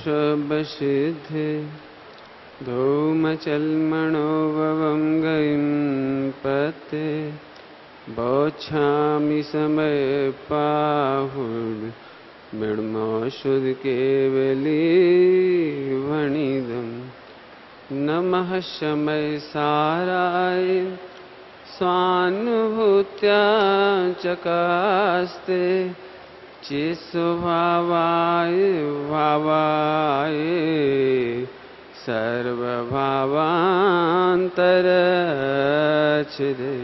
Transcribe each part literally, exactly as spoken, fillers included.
वृषभ सिद्धे धूमचल्मणो ववं गईं पते बोच्छामि समय पाहुड मृण्मोषुध केवली वणिदम् नमः शमय साराय स्वानुभूत्या चकास्ते चिस्वभावाय भावाय सर्वभावान्तरच्छिदे।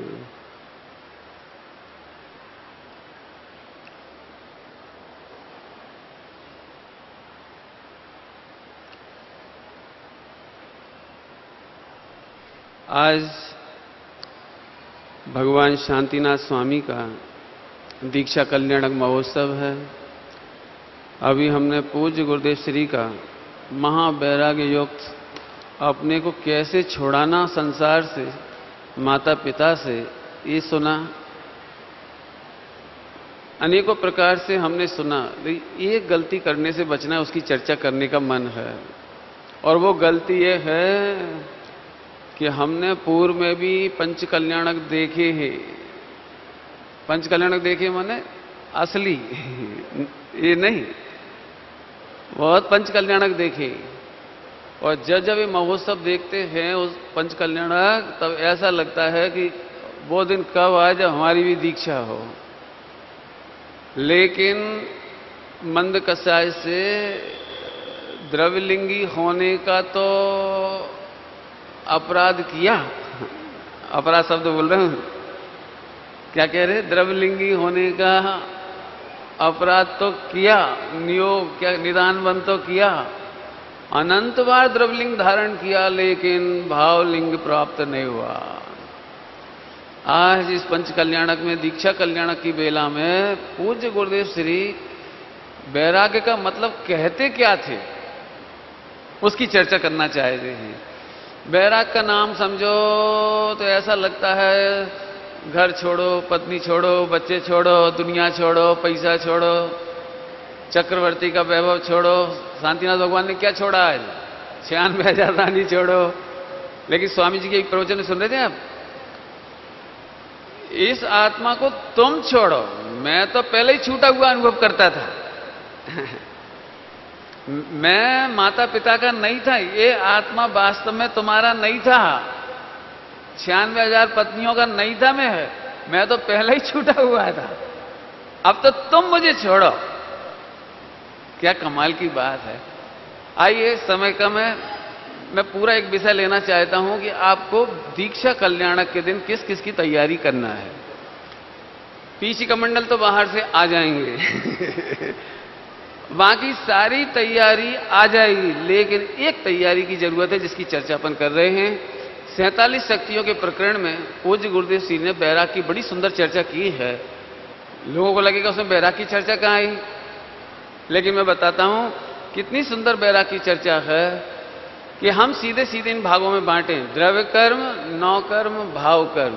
आज भगवान शांतिनाथ स्वामी का दीक्षा कल्याणक महोत्सव है। अभी हमने पूज्य गुरुदेव श्री का महावैराग्य युक्त अपने को कैसे छुड़ाना संसार से, माता पिता से, ये सुना। अनेकों प्रकार से हमने सुना, ये गलती करने से बचना है, उसकी चर्चा करने का मन है। और वो गलती ये है कि हमने पूर्व में भी पंचकल्याणक देखे हैं। पंचकल्याणक देखे माने असली, ये नहीं, बहुत पंचकल्याणक देखे। और जब जब ये महोत्सव देखते हैं उस पंचकल्याणक, तब ऐसा लगता है कि वो दिन कब आए जब हमारी भी दीक्षा हो। लेकिन मंद कसाय से द्रव्यलिंगी होने का तो अपराध किया, अपराध शब्द बोल रहे हैं, क्या कह रहे, द्रव्यलिंगी होने का अपराध तो किया, नियोग क्या निदानवन तो किया, अनंत बार द्रव्यलिंग धारण किया, लेकिन भावलिंग प्राप्त नहीं हुआ। आज इस पंच कल्याणक में, दीक्षा कल्याणक की बेला में पूज्य गुरुदेव श्री वैराग्य का मतलब कहते क्या थे, उसकी चर्चा करना चाहते हैं। वैराग का नाम समझो तो ऐसा लगता है घर छोड़ो, पत्नी छोड़ो, बच्चे छोड़ो, दुनिया छोड़ो, पैसा छोड़ो, चक्रवर्ती का वैभव छोड़ो। शांतिनाथ भगवान ने क्या छोड़ा है? छियानवे हजार रानी छोड़ो। लेकिन स्वामी जी के एक प्रवचन सुन रहे थे आप, इस आत्मा को तुम छोड़ो। मैं तो पहले ही छूटा हुआ अनुभव करता था। मैं माता पिता का नहीं था, ये आत्मा वास्तव में तुम्हारा नहीं था। छियानवे हजार पत्नियों का नहीं था मैं, मैं तो पहले ही छूटा हुआ था। अब तो तुम मुझे छोड़ो। क्या कमाल की बात है। आइए, समय कम है, मैं पूरा एक विषय लेना चाहता हूं कि आपको दीक्षा कल्याणक के दिन किस किस की तैयारी करना है। पीछे का मंडल तो बाहर से आ जाएंगे बाकी सारी तैयारी आ जाएगी, लेकिन एक तैयारी की जरूरत है जिसकी चर्चा अपन कर रहे हैं। सैंतालीस शक्तियों के प्रकरण में पूज्य गुरुदेव श्री ने बैराग की बड़ी सुंदर चर्चा की है। लोगों को लगेगा उसमें बैराग की चर्चा कहाँ आई, लेकिन मैं बताता हूं कितनी सुंदर बैराग की चर्चा है कि हम सीधे सीधे इन भागों में बांटे, द्रव्य कर्म, नौ कर्म, भाव कर्म।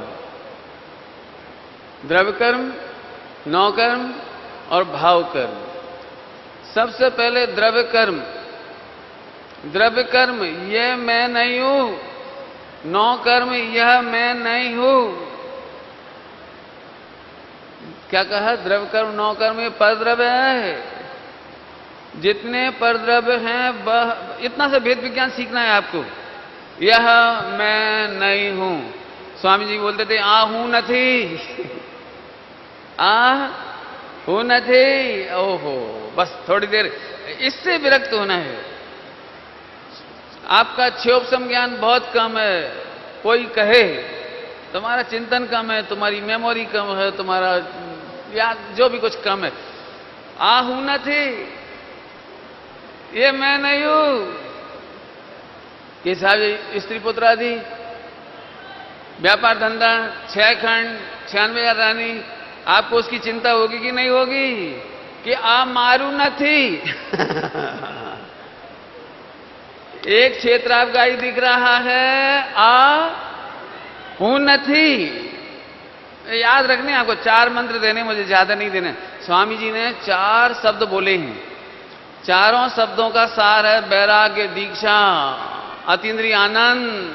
द्रव्य कर्म, नौ कर्म और भाव कर्म। सबसे पहले द्रव्य कर्म। द्रव्य कर्म, यह मैं नहीं हूं। नौ कर्म, यह मैं नहीं हूं। क्या कहा? द्रव्य कर्म, नौ कर्म, ये परद्रव्य है। जितने परद्रव्य हैं वह, इतना सा भेद विज्ञान सीखना है आपको। यह मैं नहीं हूं। स्वामी जी बोलते थे आ हूं नहीं आ हूं नहीं। ओहो, बस थोड़ी देर इससे विरक्त होना है। आपका क्षोभसम ज्ञान बहुत कम है। कोई कहे तुम्हारा चिंतन कम है, तुम्हारी मेमोरी कम है, तुम्हारा याद जो भी कुछ कम है। आ हूं नहीं, ये मैं नहीं हूं। कि साहब स्त्री पुत्र आदि, व्यापार धंधा, छह खंड, छियानवे हजार रानी, आपको उसकी चिंता होगी कि नहीं होगी कि आ मारू नहीं एक क्षेत्र आपका ही दिख रहा है, आ हूं नहीं। याद रखने आपको चार मंत्र देने, मुझे ज्यादा नहीं देने। स्वामी जी ने चार शब्द बोले हैं। चारों शब्दों का सार है वैराग्य, दीक्षा, अतीन्द्रिय आनंद।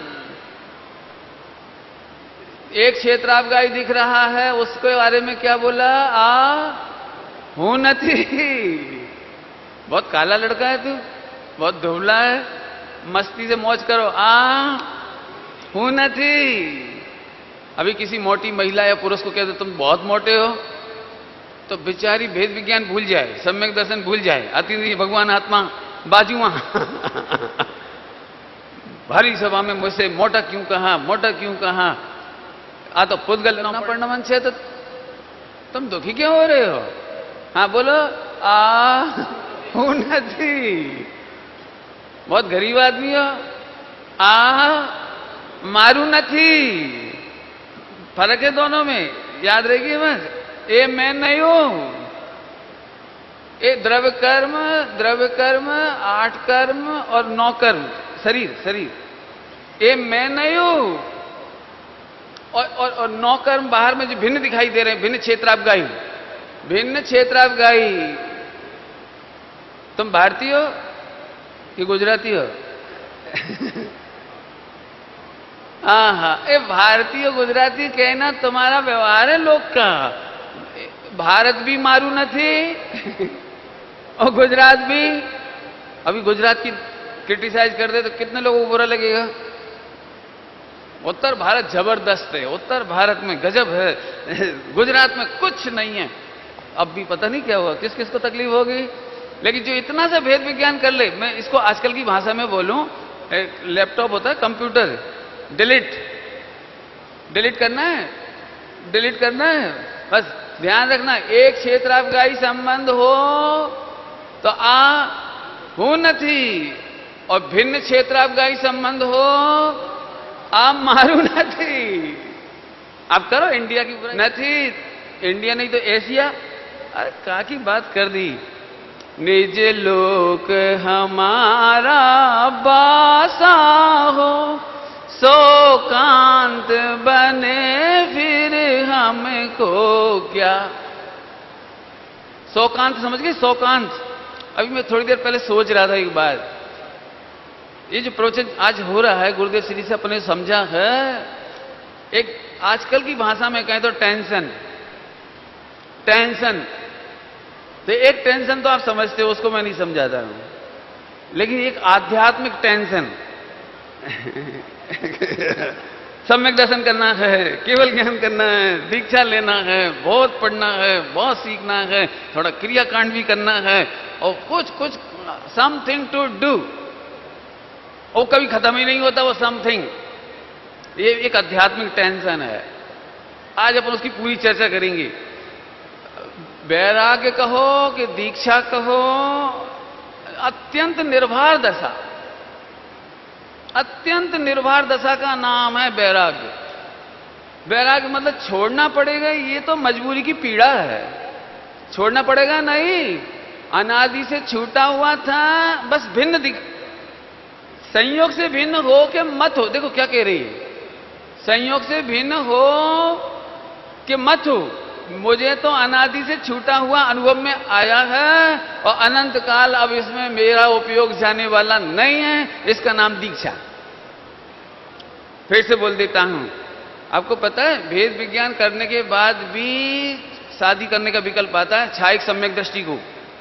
एक क्षेत्र आपका ही दिख रहा है, उसके बारे में क्या बोला? आ हूं नथी। बहुत काला लड़का है तू, बहुत धुबला है, मस्ती से मौज करो। आ हूं नथी। अभी किसी मोटी महिला या पुरुष को कहते तुम बहुत मोटे हो, तो बेचारी भेद विज्ञान भूल जाए, सम्यक दर्शन भूल जाए, अतीन्द्रिय भगवान आत्मा बाजुआ। भारी सभा में मुझसे मोटा क्यों कहा, मोटा क्यों कहा? आ तो पुद्गल ना पढ़ना मन से, तो तुम दुखी क्यों हो रहे हो? हाँ बोलो। आ हूं नथी। बहुत गरीब आदमी हो। आ मारू नथी। फर्क है दोनों में, याद रखिए बस। ए मैं नहीं हूं। ए द्रव्य कर्म, द्रव्य कर्म, आठ कर्म और नौ कर्म, शरीर शरीर। ए मैं नहीं हूं। और, और, और नौ कर्म बाहर में जो भिन्न दिखाई दे रहे हैं, भिन्न क्षेत्रापगाही, भिन्न क्षेत्रापगाही। तुम भारतीय हो कि गुजराती हो? हाँ हाँ, ये भारतीय गुजराती कहना तुम्हारा व्यवहार है लोग का। भारत भी मारू नथी और गुजरात भी। अभी गुजरात की क्रिटिसाइज कर दे तो कितने लोगों को बुरा लगेगा? उत्तर भारत जबरदस्त है, उत्तर भारत में गजब है, गुजरात में कुछ नहीं है। अब भी पता नहीं क्या हुआ, किस किस को तकलीफ होगी। लेकिन जो इतना सा भेद विज्ञान कर ले, मैं इसको आजकल की भाषा में बोलूं, लैपटॉप होता है, कंप्यूटर, डिलीट डिलीट करना है, डिलीट करना है। बस ध्यान रखना, एक क्षेत्रापगाही संबंध हो तो आ हूं नथी, और भिन्न क्षेत्रापगाही संबंध हो आप मारू नथी। आप करो इंडिया की नथी, इंडिया नहीं तो एशिया। अरे का की बात कर दी। निज लोक हमारा बासा हो, सो कांत बने फिर हमको क्या। सौकांत समझ गए? सौकांत। अभी मैं थोड़ी देर पहले सोच रहा था एक बात, ये जो प्रवचन आज हो रहा है गुरुदेव श्री से अपने समझा है, एक आजकल की भाषा में कहें तो टेंशन टेंशन तो एक टेंशन तो आप समझते हो, उसको मैं नहीं समझाता हूं। लेकिन एक आध्यात्मिक टेंशन सम्यक दर्शन करना है, केवल ज्ञान करना है, दीक्षा लेना है, बहुत पढ़ना है, बहुत सीखना है, थोड़ा क्रियाकांड भी करना है, और कुछ कुछ समथिंग टू डू, वो कभी खत्म ही नहीं होता वो समथिंग। ये एक आध्यात्मिक टेंशन है। आज अपन उसकी पूरी चर्चा करेंगे। वैराग्य कहो कि दीक्षा कहो, अत्यंत निर्भर दशा, अत्यंत निर्भर दशा का नाम है वैराग्य। वैराग्य मतलब छोड़ना पड़ेगा, ये तो मजबूरी की पीड़ा है। छोड़ना पड़ेगा नहीं, अनादि से छूटा हुआ था, बस भिन्न दिख संयोग से भिन्न हो के मत हो। देखो क्या कह रही है, संयोग से भिन्न हो कि मत हो। मुझे तो अनादि से छूटा हुआ अनुभव में आया है, और अनंत काल अब इसमें मेरा उपयोग जाने वाला नहीं है, इसका नाम दीक्षा। फिर से बोल देता हूं, आपको पता है भेद विज्ञान करने के बाद भी शादी करने का विकल्प आता है, छायिक सम्यक दृष्टि को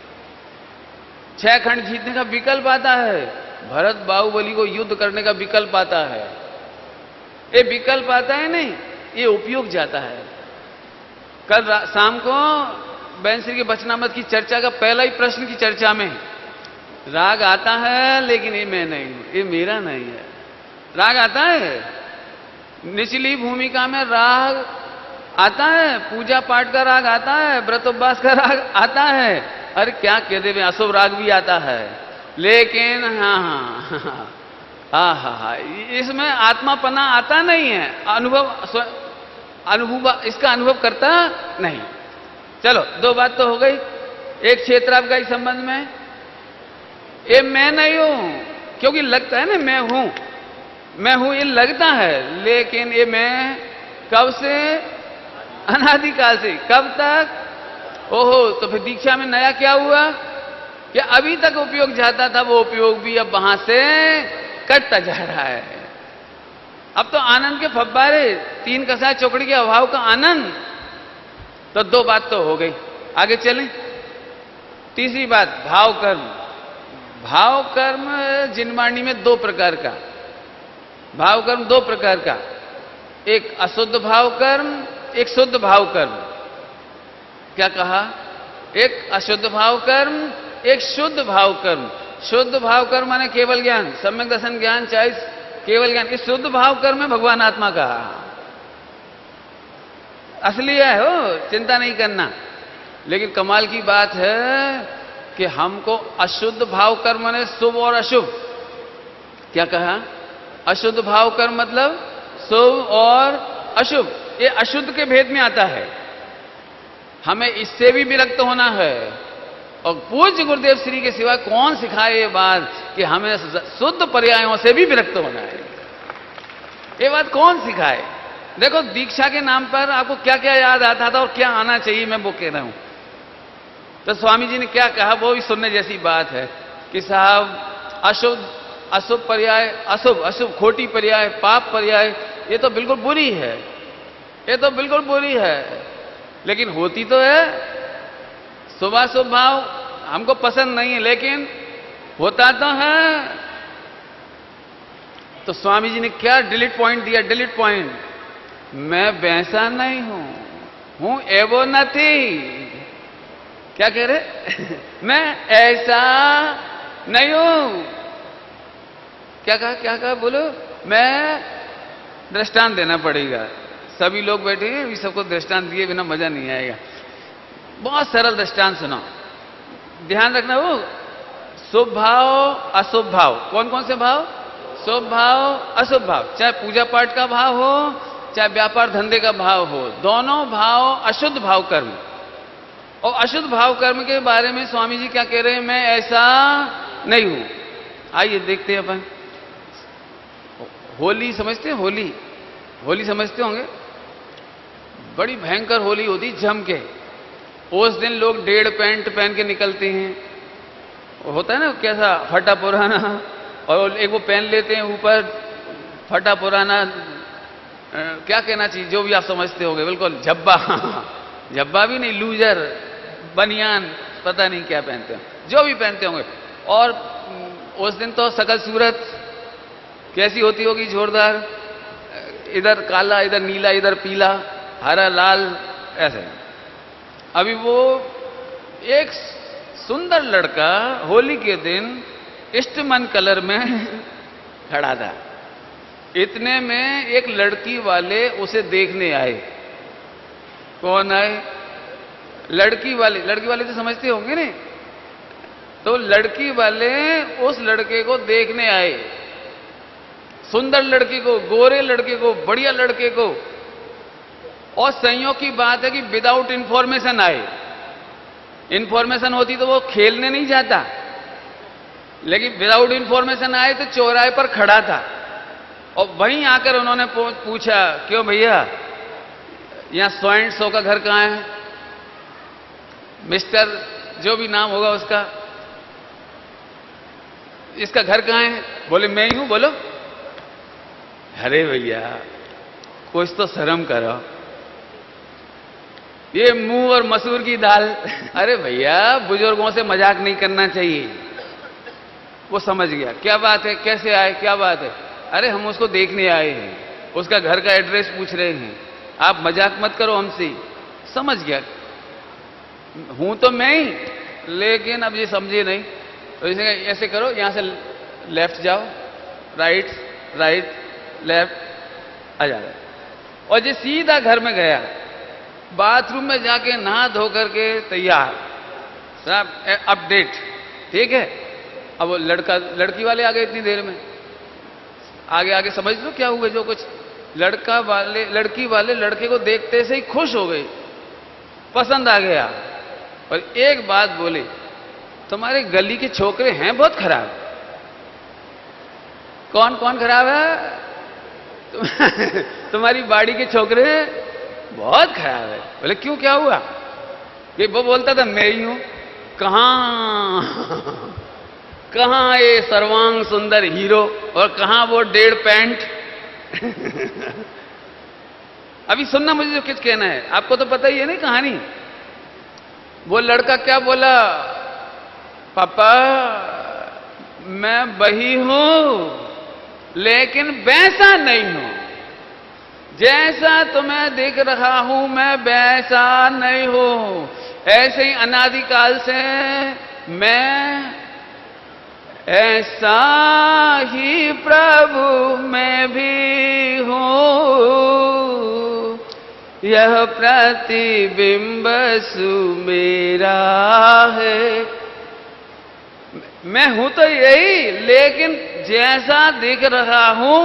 छह खंड जीतने का विकल्प आता है, भरत बाहुबली को युद्ध करने का विकल्प आता है। ये विकल्प आता है नहीं, ये उपयोग जाता है। कल शाम को बैंश्री के वचनामृत की चर्चा का पहला ही प्रश्न की चर्चा में राग आता है, लेकिन ये मैं नहीं हूं, ये मेरा नहीं है। राग आता है, निचली भूमिका में राग आता है, पूजा पाठ का राग आता है, व्रतोपवास का राग आता है, अरे क्या कहते हैं अशुभ राग भी आता है। लेकिन हाँ हाँ हाँ हाँ हाँ इसमें आत्मापना आता नहीं है, अनुभव अनुभव इसका अनुभव करता नहीं। चलो दो बात तो हो गई। एक क्षेत्र आपका इस संबंध में, ये मैं नहीं हूं, क्योंकि लगता है ना मैं हूं, मैं हूं ये लगता है, लेकिन ये मैं कब से, अनादिकाल से। कब तक? ओहो, तो फिर दीक्षा में नया क्या हुआ? कि अभी तक उपयोग जाता था वो उपयोग भी अब वहां से कटता जा रहा है। अब तो आनंद के फव्वारे, तीन कसाय चौकड़ी के अभाव का आनंद। तो दो बात तो हो गई, आगे चलें। तीसरी बात, भाव कर्म। भाव कर्म जिनवाणी में दो प्रकार का, भाव कर्म दो प्रकार का, एक अशुद्ध भाव कर्म, एक शुद्ध भाव कर्म। क्या कहा? एक अशुद्ध भाव कर्म, एक शुद्ध भाव कर्म। शुद्ध भाव कर्म माने केवल ज्ञान, सम्यक दर्शन ज्ञान, चाहे केवल ज्ञान। इस शुद्ध भाव कर्म में भगवान आत्मा का असली है, हो चिंता नहीं करना। लेकिन कमाल की बात है कि हमको अशुद्ध भाव कर्म माने शुभ और अशुभ। क्या कहा? अशुद्ध भाव कर्म मतलब शुभ और अशुभ। ये अशुद्ध के भेद में आता है। हमें इससे भी विरक्त होना है। और पूज्य गुरुदेव श्री के सिवा कौन सिखाए ये बात कि हमें शुद्ध पर्यायों से भी विरक्त होना है? ये बात कौन सिखाए? देखो, दीक्षा के नाम पर आपको क्या क्या याद आता था और क्या आना चाहिए, मैं वो कह रहा हूं। तो स्वामी जी ने क्या कहा वो भी सुनने जैसी बात है कि साहब अशुभ अशुभ पर्याय, अशुभ अशुभ खोटी पर्याय, पाप पर्याय, ये तो बिल्कुल बुरी है, ये तो बिल्कुल बुरी है। लेकिन होती तो है। शुभाशुभ भाव हमको पसंद नहीं है, लेकिन होता तो है। तो स्वामी जी ने क्या डिलीट पॉइंट दिया? डिलीट पॉइंट, मैं वैसा नहीं हूं, हूं एवो नहीं। क्या कह रहे? मैं ऐसा नहीं हूं। क्या कहा? क्या कहा? बोलो। मैं दृष्टांत देना पड़ेगा। सभी लोग बैठे हैं, अभी सबको दृष्टांत दिए बिना मजा नहीं आएगा। बहुत सरल दृष्टांत सुनो, ध्यान रखना। वो शुभ भाव, अशुभ भाव, कौन कौन से भाव? शुभ भाव, अशुभ भाव। चाहे पूजा पाठ का भाव हो, चाहे व्यापार धंधे का भाव हो, दोनों भाव अशुद्ध भाव कर्म। और अशुद्ध भाव कर्म के बारे में स्वामी जी क्या कह रहे हैं? मैं ऐसा नहीं हूं। आइए देखते हैं अपन। होली समझते हैं? होली होली समझते होंगे। बड़ी भयंकर होली होती जम के। उस दिन लोग डेढ़ पैंट पहन के निकलते हैं। होता है ना कैसा फटा पुराना, और एक वो पहन लेते हैं ऊपर फटा पुराना, क्या कहना चाहिए, जो भी आप समझते होंगे, बिल्कुल झब्बा। झब्बा भी नहीं, लूजर, बनियान, पता नहीं क्या पहनते हो, जो भी पहनते होंगे। और उस दिन तो सकल सूरत कैसी होती होगी? जोरदार, इधर काला, इधर नीला, इधर पीला, हरा, लाल, ऐसे। अभी वो एक सुंदर लड़का होली के दिन इष्टमन कलर में खड़ा था। इतने में एक लड़की वाले उसे देखने आए। कौन आए? लड़की वाले। लड़की वाले तो समझते होंगे नहीं। तो लड़की वाले उस लड़के को देखने आए, सुंदर लड़के को, गोरे लड़के को, बढ़िया लड़के को। और संयोग की बात है कि विदाउट इंफॉर्मेशन आए। इंफॉर्मेशन होती तो वो खेलने नहीं जाता, लेकिन विदाउट इंफॉर्मेशन आए तो चौराहे पर खड़ा था। और वहीं आकर उन्होंने पूछा, क्यों भैया, यहां सौ एंड सौ का घर कहां है? मिस्टर जो भी नाम होगा उसका, इसका घर कहां है? बोले मैं ही हूं। बोलो, अरे भैया कुछ तो शर्म करो, ये मुंह और मसूर की दाल। अरे भैया बुजुर्गों से मजाक नहीं करना चाहिए। वो समझ गया क्या बात है, कैसे आए, क्या बात है। अरे हम उसको देखने आए हैं, उसका घर का एड्रेस पूछ रहे हैं, आप मजाक मत करो हमसे। समझ गया, हूं तो मैं ही, लेकिन अब ये समझे नहीं। तो इसे ऐसे करो, यहां से लेफ्ट जाओ, राइट राइट लेफ्ट, आ जाए। और ये सीधा घर में गया, बाथरूम में जाके नहा धो करके तैयार, सब अपडेट, ठीक है। अब वो लड़का लड़की वाले आ गए इतनी देर में। आगे आगे समझ लो क्या हुआ जो कुछ। लड़का वाले लड़की वाले लड़के को देखते से ही खुश हो गए, पसंद आ गया। और एक बात बोले, तुम्हारे गली के छोकरे हैं बहुत खराब। कौन कौन खराब है? तुम्हारी बाड़ी के छोकरे बहुत खराब है। बोले क्यों, क्या हुआ? ये वो बोलता था मैं ही हूं, कहां कहां ये सर्वांग सुंदर हीरो और कहां वो डेढ़ पैंट। अभी सुनना मुझे जो कुछ कहना है, आपको तो पता ही है ना कहानी। वो लड़का क्या बोला, पापा मैं वही हूं लेकिन वैसा नहीं हूं, जैसा तुम्हें दिख रहा हूं मैं वैसा नहीं हूं। ऐसे ही अनादिकाल से मैं ऐसा ही प्रभु मैं भी हूं, यह प्रतिबिंब सु मेरा है। मैं हूं तो यही, लेकिन जैसा दिख रहा हूं,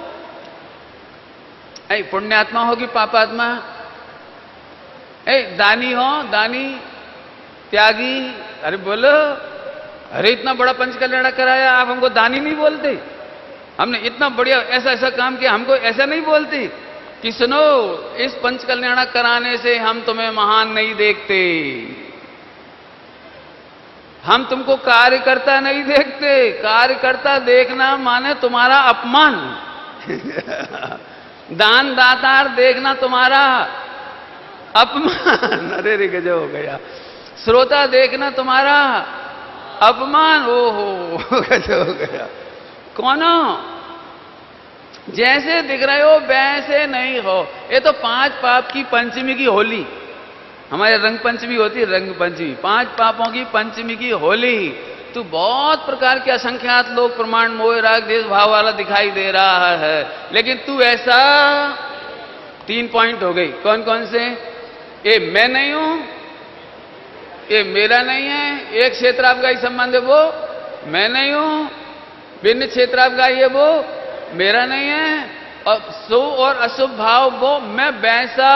ऐ पुण्यात्मा हो कि पापात्मा, ऐ दानी हो, दानी त्यागी, अरे बोलो, अरे इतना बड़ा पंचकल्याणक कराया, आप हमको दानी नहीं बोलते? हमने इतना बढ़िया ऐसा ऐसा काम किया, हमको ऐसा नहीं बोलते कि सुनो इस पंचकल्याणक कराने से हम तुम्हें महान नहीं देखते, हम तुमको कार्यकर्ता नहीं देखते। कार्यकर्ता देखना माने तुम्हारा अपमान। दान दातार देखना तुम्हारा अपमान। अरे रे गजब हो गया। श्रोता देखना तुम्हारा अपमान। ओहो गजब हो गया। कौनो जैसे दिख रहे हो वैसे नहीं हो। ये तो पांच पाप की पंचमी की होली, हमारे रंग पंचमी होती है, रंग पंचमी, पांच पापों की पंचमी की होली। तू बहुत प्रकार के असंख्यात लोग प्रमाण मोह राग देश भाव वाला दिखाई दे रहा है, लेकिन तू ऐसा तीन पॉइंट हो गई। कौन कौन से? ये मैं नहीं हूं, ये मेरा नहीं है, एक क्षेत्र आपका ही संबंध है वो मैं नहीं हूं, भिन्न क्षेत्र आपका ही है वो मेरा नहीं है, और शुभ और अशुभ भाव वो मैं वैसा।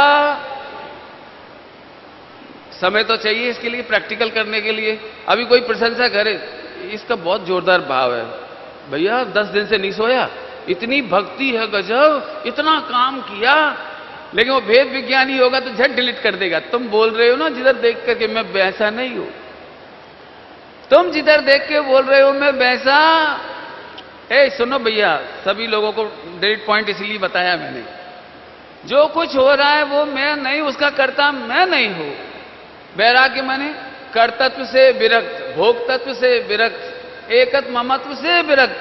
समय तो चाहिए इसके लिए, प्रैक्टिकल करने के लिए। अभी कोई प्रशंसा करे, इसका बहुत जोरदार भाव है, भैया दस दिन से नहीं सोया, इतनी भक्ति है गजब, इतना काम किया, लेकिन वो भेद विज्ञानी होगा तो झट डिलीट कर देगा। तुम बोल रहे हो ना जिधर देख करके मैं वैसा नहीं हूं, तुम जिधर देख के बोल रहे हो मैं वैसा। ए सुनो भैया, सभी लोगों को डिलीट पॉइंट इसलिए बताया मैंने, जो कुछ हो रहा है वो मैं नहीं, उसका कर्ता मैं नहीं हूं। वैराग्य माने कर्तत्व से विरक्त, भोक्तत्व से विरक्त, एकत ममत्व से विरक्त।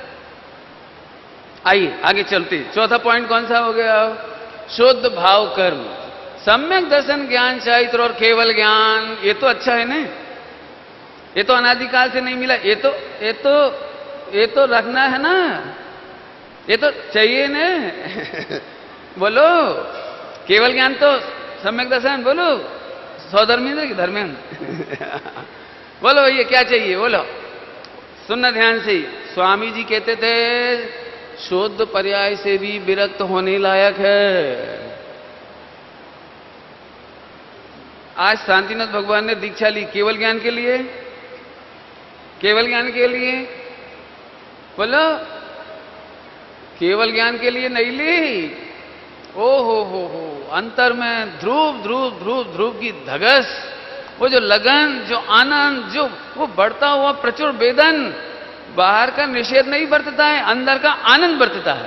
आइए आगे चलते। चौथा पॉइंट कौन सा हो गया? शुद्ध भाव कर्म, सम्यक दर्शन, ज्ञान, चैत्र और केवल ज्ञान। ये तो अच्छा है ना, ये तो अनादिकाल से नहीं मिला, ये तो ये तो ये तो रखना है ना, ये तो चाहिए ना। बोलो केवल ज्ञान तो सम्यक दर्शन, बोलो सौधर्मेंद्र की धर्मेंद्र। बोलो भैया क्या चाहिए, बोलो। सुनना ध्यान से। स्वामी जी कहते थे शुद्ध पर्याय से भी विरक्त होने लायक है। आज शांतिनाथ भगवान ने दीक्षा ली केवल ज्ञान के लिए, केवल ज्ञान के लिए, बोलो केवल ज्ञान के लिए नहीं ली। ओ हो हो हो अंतर में ध्रुव ध्रुव ध्रुव ध्रुव की धगस, वो जो लगन, जो आनंद, जो वो बढ़ता हुआ प्रचुर वेदन, बाहर का निषेध नहीं बरतता है, अंदर का आनंद बरतता है।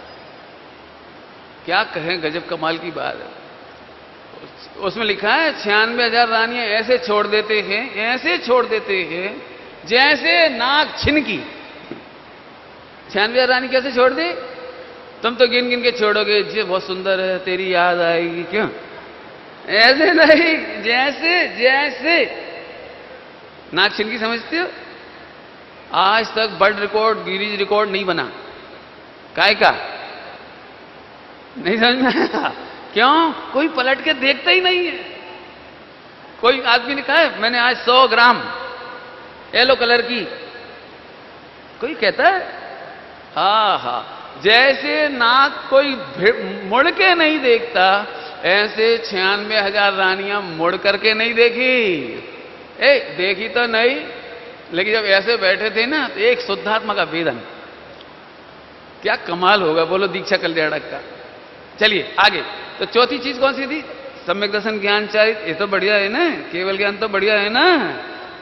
क्या कहें, गजब कमाल की बात है। उसमें लिखा है छियानवे हजार रानियां ऐसे छोड़ देते हैं, ऐसे छोड़ देते हैं जैसे नाक छिनकी। छियानवे हजार रानी कैसे छोड़ दी? तुम तो गिन गिन के छोड़ोगे, जी बहुत सुंदर है, तेरी याद आएगी, क्यों? ऐसे नहीं, जैसे जैसे नाक छिनकी, समझते हो? आज तक वर्ल्ड रिकॉर्ड, गिनीज रिकॉर्ड नहीं बना। काय का नहीं समझ में आया? क्यों? कोई पलट के देखता ही नहीं है। कोई आदमी ने कहा है मैंने आज सौ ग्राम येलो कलर की, कोई कहता है? हा हा, जैसे नाक कोई मुड़ के नहीं देखता, ऐसे छियानवे हजार रानियां मुड़ करके नहीं देखी। ए देखी तो नहीं, लेकिन जब ऐसे बैठे थे ना तो एक शुद्धात्मा का वेदन, क्या कमाल होगा, बोलो दीक्षा कल्याणक का। चलिए आगे। तो चौथी चीज कौन सी थी? सम्यक दर्शन, ज्ञान, चरित्र। ये तो बढ़िया है ना, केवल ज्ञान तो बढ़िया है ना।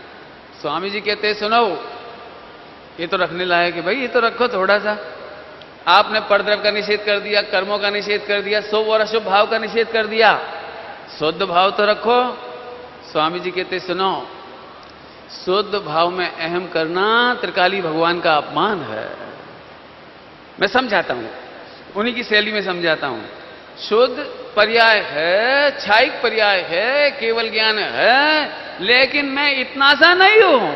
स्वामी जी कहते सुनो, ये तो रखने लायक है भाई, ये तो रखो थोड़ा सा। आपने परद्रव्य का निषेध कर दिया, कर्मों का निषेध कर दिया, शुभ और अशुभ भाव का निषेध कर दिया, शुद्ध भाव तो रखो। स्वामी जी कहते सुनो, शुद्ध भाव में अहम करना त्रिकाली भगवान का अपमान है। मैं समझाता हूं, उन्हीं की शैली में समझाता हूं। शुद्ध पर्याय है, छाइक पर्याय है, केवल ज्ञान है, लेकिन मैं इतना सा नहीं हूं।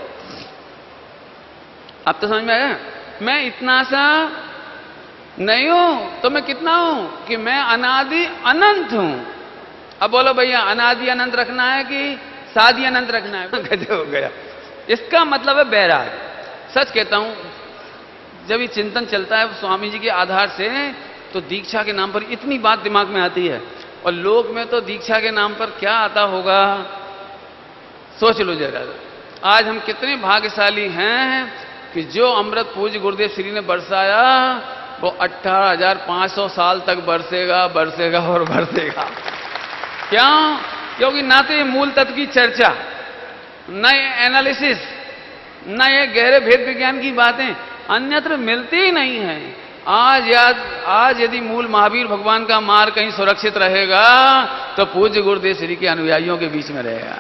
अब तो समझ में आया? मैं इतना सा नहीं हूं तो मैं कितना हूं कि मैं अनादि अनंत हूं। अब बोलो भैया, अनादि अनंत रखना है कि सादि अनंत रखना है? गजब हो गया। इसका मतलब है बैराग। सच कहता हूं, जब ये चिंतन चलता है स्वामी जी के आधार से, तो दीक्षा के नाम पर इतनी बात दिमाग में आती है, और लोक में तो दीक्षा के नाम पर क्या आता होगा, सोच लो जरा। आज हम कितने भाग्यशाली हैं कि जो अमृत पूज्य गुरुदेव श्री ने बरसाया, वो अठारह हजार पांच सौ साल तक बरसेगा, बरसेगा और बरसेगा। क्यों? क्योंकि ना तो ये मूल तत्व की चर्चा, न ये एनालिसिस, न ये गहरे भेद विज्ञान की बातें अन्यत्र मिलती ही नहीं है। आज याद आज यदि मूल महावीर भगवान का मार्ग कहीं सुरक्षित रहेगा, तो पूज्य गुरुदेव श्री के अनुयायियों के बीच में रहेगा।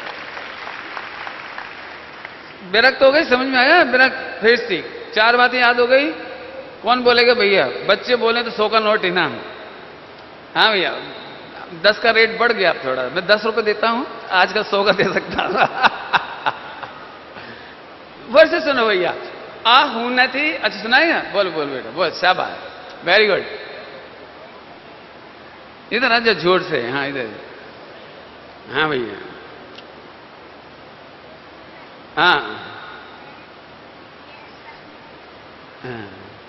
विरक्त हो गई? समझ में आया? विरक्त फिर ठीक। चार बातें याद हो गई। कौन बोलेगा भैया? बच्चे बोले तो सौ का नोट इनाम। हाँ भैया, दस का रेट बढ़ गया थोड़ा, मैं दस रुपए देता हूं, आज का सौ का दे सकता हूं। फिर से सुनो भैया। आ हूं न थी। अच्छा सुनाएगा? बोल बोल बेटा बोल, शाबाश, वेरी गुड। इधर आ जा जोर से। हाँ इधर। हाँ भैया। हाँ हाँ।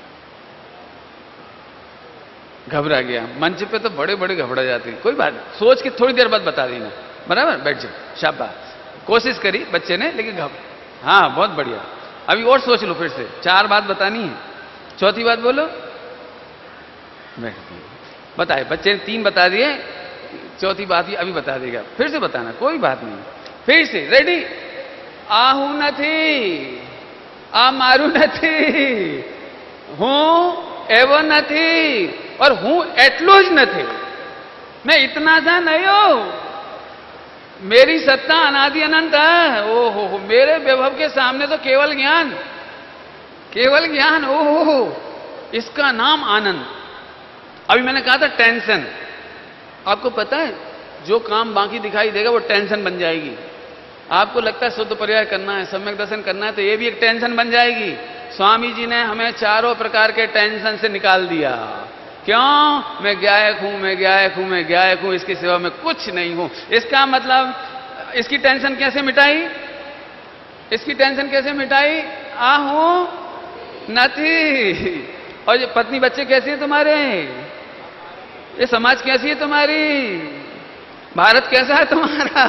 घबरा गया। मंच पे तो बड़े बड़े घबरा जाते हैं। कोई बात, सोच के थोड़ी देर बाद बता देना, बराबर? बैठ जाओ। शाबाश, कोशिश करी बच्चे ने, लेकिन घब हाँ बहुत बढ़िया। अभी और सोच लो फिर से। चार बात बतानी है, चौथी बात बोलो। बैठ बताए बच्चे ने, तीन बता दिए, चौथी बात ही अभी बता देगा। फिर से बताना, कोई बात नहीं। फिर से रेडी। आहू નથી, आ मारू નથી, हूं एवो નથી, और हूं एटलो ज નથી। मैं इतना सा नहीं हूं, मेरी सत्ता अनादि अनंत है। ओ हो हो, मेरे वैभव के सामने तो केवल ज्ञान, केवल ज्ञान। ओ हो हो, इसका नाम आनंद। अभी मैंने कहा था टेंशन। आपको पता है, जो काम बाकी दिखाई देगा वो टेंशन बन जाएगी। आपको लगता है शुद्ध पर्याय करना है, सम्यक दर्शन करना है, तो ये भी एक टेंशन बन जाएगी। स्वामी जी ने हमें चारों प्रकार के टेंशन से निकाल दिया। क्यों? मैं गायक हूं, मैं गायक हूं, मैं गायक हूं, इसके सिवा मैं कुछ नहीं हूं। इसका मतलब, इसकी टेंशन कैसे मिटाई? इसकी टेंशन कैसे मिटाई? आ हूं नहीं। और ये पत्नी बच्चे कैसी है तुम्हारे? ये समाज कैसी है तुम्हारी? भारत कैसा है तुम्हारा?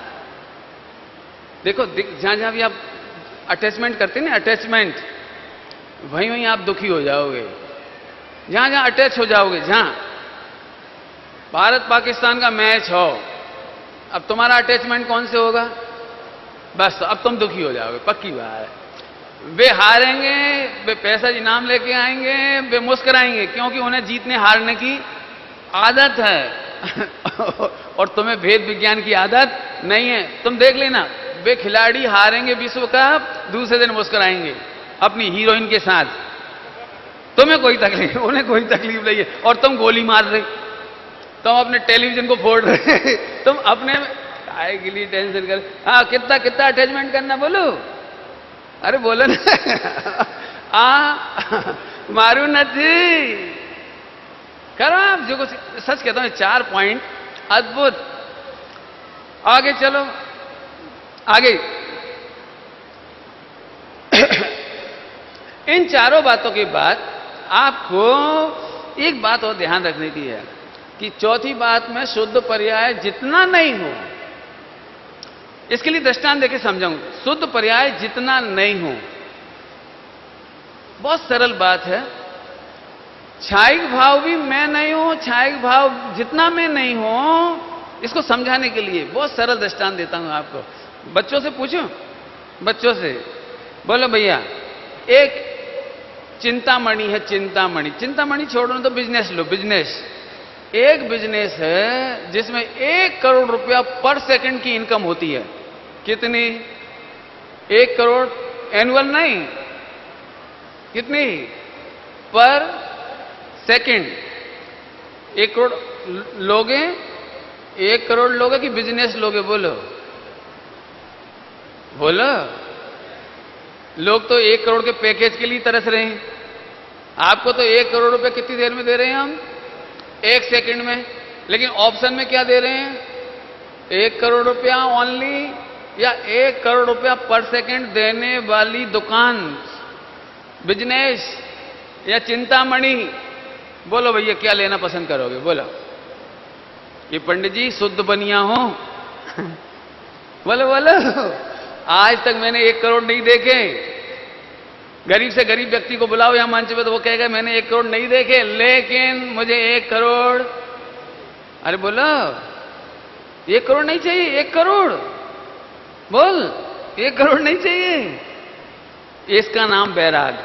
देखो, जहां जहां भी आप अटैचमेंट करते हैं ना, अटैचमेंट, वहीं वहीं आप दुखी हो जाओगे। जहां जहां अटैच हो जाओगे, जहां भारत पाकिस्तान का मैच हो, अब तुम्हारा अटैचमेंट कौन से होगा? बस अब तुम दुखी हो जाओगे, पक्की बात है। वे हारेंगे, वे पैसा इनाम लेके आएंगे, वे मुस्कुराएंगे, क्योंकि उन्हें जीतने हारने की आदत है। और तुम्हें भेद विज्ञान की आदत नहीं है। तुम देख लेना, वे खिलाड़ी हारेंगे विश्व कप, दूसरे दिन मुस्कुराएंगे अपनी हीरोइन के साथ। तुम्हें कोई तकलीफ, उन्हें कोई तकलीफ नहीं है, और तुम गोली मार रहे, तुम अपने टेलीविजन को फोड़ रहे, तुम अपने आए के लिए टेंशन कर। हाँ, कितना कितना अटैचमेंट करना, बोलो, अरे बोलो ना। आ मारू नहीं करो आप। जो कुछ सच कहता हूं, चार पॉइंट अद्भुत। आगे चलो, आगे। इन चारों बातों के बाद आपको एक बात और ध्यान रखने की है कि चौथी बात में शुद्ध पर्याय जितना नहीं हो, इसके लिए दृष्टांत देके समझाऊं। शुद्ध पर्याय जितना नहीं हो, बहुत सरल बात है। छाइक भाव भी मैं नहीं हूं, छाइक भाव जितना मैं नहीं हूं, इसको समझाने के लिए बहुत सरल दृष्टांत देता हूं आपको। बच्चों से पूछो, बच्चों से। बोलो भैया, एक चिंतामणि है, चिंतामणि, चिंतामणि छोड़ो तो बिजनेस लो, बिजनेस। एक बिजनेस है जिसमें एक करोड़ रुपया पर सेकंड की इनकम होती है। कितनी? एक करोड़ एनुअल नहीं, कितनी? पर सेकंड। एक करोड़ लोगे, एक करोड़ लोगे कि बिजनेस लोगे? बोलो बोलो। लोग तो एक करोड़ के पैकेज के लिए तरस रहे हैं। आपको तो एक करोड़ रुपए कितनी देर में दे रहे हैं हम? एक सेकंड में। लेकिन ऑप्शन में क्या दे रहे हैं? एक करोड़ रुपया ओनली या एक करोड़ रुपया पर सेकंड देने वाली दुकान, बिजनेस या चिंतामणि? बोलो भैया, क्या लेना पसंद करोगे? बोलो। ये पंडित जी शुद्ध बनिया हो। बोलो बोलो। आज तक मैंने एक करोड़ नहीं देखे। गरीब से गरीब व्यक्ति को बुलाओ यहां मंच पे तो वो कहेगा मैंने एक करोड़ नहीं देखे, लेकिन मुझे एक करोड़। अरे बोलो, एक करोड़ नहीं चाहिए? एक करोड़ बोल, एक करोड़ नहीं चाहिए। इसका नाम बैराग,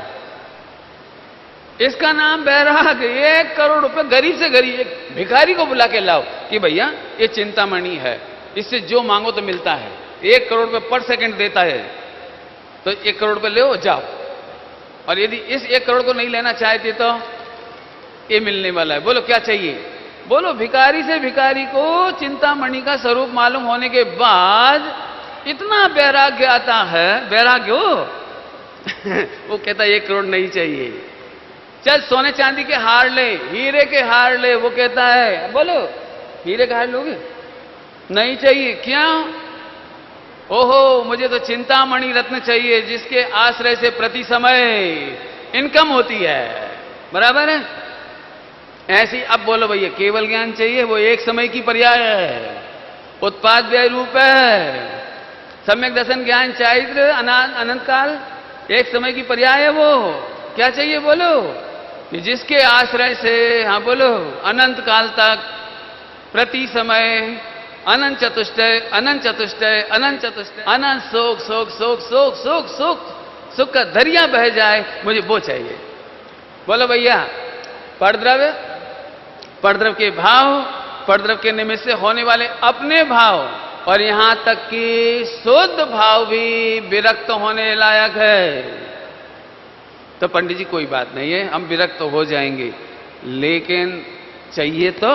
इसका नाम बैराग। एक करोड़ रुपए गरीब से गरीब एक भिखारी को बुला के लाओ कि भैया ये चिंतामणि है, इससे जो मांगो तो मिलता है। एक करोड़ रुपए पर सेकंड देता है, तो एक करोड़ रुपए ले जाओ। और यदि इस एक करोड़ को नहीं लेना चाहते तो ये मिलने वाला है। बोलो क्या चाहिए? बोलो। भिखारी से भिखारी को चिंतामणि का स्वरूप मालूम होने के बाद इतना वैराग्य आता है। वैराग्य हो। वो कहता है एक करोड़ नहीं चाहिए, चल सोने चांदी के हार ले, हीरे के हार ले। वो कहता है बोलो हीरे के हार लोगे? नहीं चाहिए। क्या? ओहो, मुझे तो चिंतामणि रत्न चाहिए जिसके आश्रय से प्रति समय इनकम होती है। बराबर है? ऐसी अब बोलो भैया, केवल ज्ञान चाहिए, वो एक समय की पर्याय है, उत्पाद व्यय रूप है। सम्यक दर्शन ज्ञान चारित्र अनंत काल एक समय की पर्याय है। वो क्या चाहिए? बोलो कि जिसके आश्रय से, हाँ बोलो, अनंत काल तक प्रति समय अनंत चतुष्टय, अनंत चतुष्टय, अनंत चतुष्टय, अनंत शोक शोक शोक शोक शोक शोक सुख का दरिया बह जाए, मुझे वो चाहिए। बोलो भैया, परद्रव्य, परद्रव्य के भाव, परद्रव्य के निमित्त से होने वाले अपने भाव, और यहां तक कि शुद्ध भाव भी विरक्त होने लायक है। तो पंडित जी कोई बात नहीं है, हम विरक्त तो हो जाएंगे, लेकिन चाहिए तो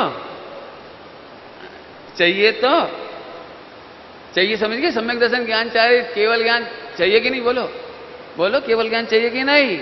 चाहिए तो चाहिए समझ गए? सम्यक दर्शन ज्ञान चाहिए, केवल ज्ञान चाहिए कि नहीं? बोलो बोलो, केवल ज्ञान चाहिए कि नहीं?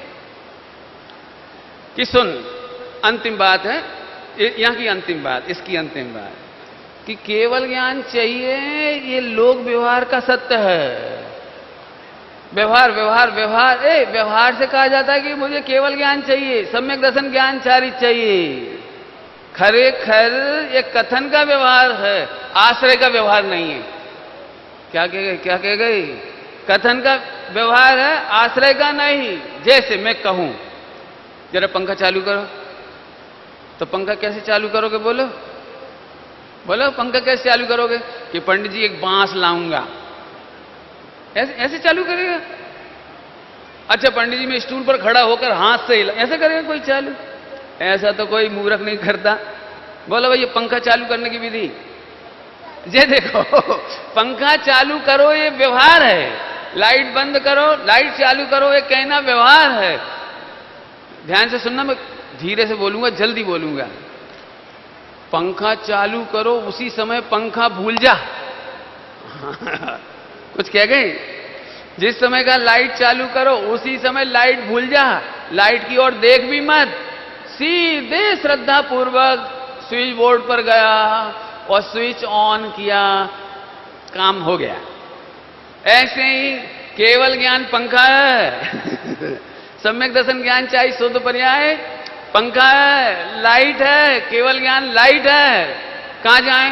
कि सुन, अंतिम बात है यहां की, अंतिम बात, इसकी अंतिम बात कि केवल ज्ञान चाहिए, ये लोक व्यवहार का सत्य है। व्यवहार व्यवहार व्यवहार ए व्यवहार से कहा जाता है कि मुझे केवल ज्ञान चाहिए, सम्यक दर्शन ज्ञान चारित्र चाहिए। खरे खर ये कथन का व्यवहार है, आश्रय का व्यवहार नहीं है। क्या कह गए? क्या कह गई? कथन का व्यवहार है, आश्रय का नहीं। जैसे मैं कहूं जरा पंखा चालू करो, तो पंखा कैसे चालू करोगे? बोलो बोलो, पंखा कैसे चालू करोगे? कि पंडित जी एक बांस लाऊंगा, ऐसे ऐसे चालू करेगा? अच्छा पंडित जी मैं स्टूल पर खड़ा होकर हाथ से हिला, ऐसे करेगा कोई चालू? ऐसा तो कोई मूर्ख नहीं करता। बोलो भाई, ये पंखा चालू करने की विधि, ये देखो, पंखा चालू करो ये व्यवहार है, लाइट बंद करो, लाइट चालू करो, ये कहना व्यवहार है। ध्यान से सुनना, मैं धीरे से बोलूंगा, जल्दी बोलूंगा। पंखा चालू करो, उसी समय पंखा भूल जा। कुछ कह गए? जिस समय का लाइट चालू करो उसी समय लाइट भूल जा, लाइट की ओर देख भी मत, सीधे श्रद्धा पूर्वक स्विच बोर्ड पर गया और स्विच ऑन किया, काम हो गया। ऐसे ही केवल ज्ञान पंखा है। सम्यक दर्शन ज्ञान चाहिए शुद्ध पर्याय पंखा है, लाइट है, केवल ज्ञान लाइट है। कहां जाएं?